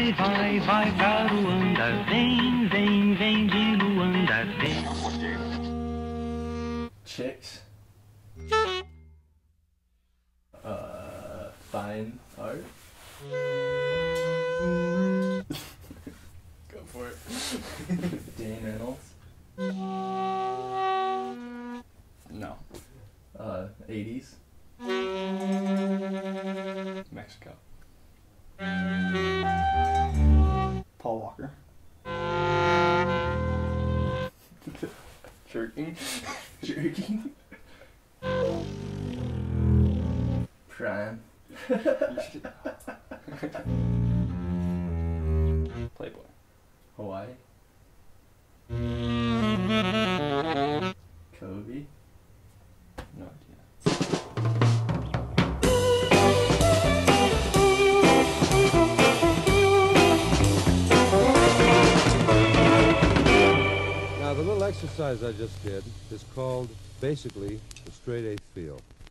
vai pra Ruanda. Vem, vem, vem de Luanda. Vem. Chicks. Fine art. Go for it. Dane Reynolds. No. 80s. Mexico. Paul Walker. Jerking. Jerking. Prime. Playboy. Hawaii. Kobe. No idea. Now, the little exercise I just did is called, basically, the straight eighth feel.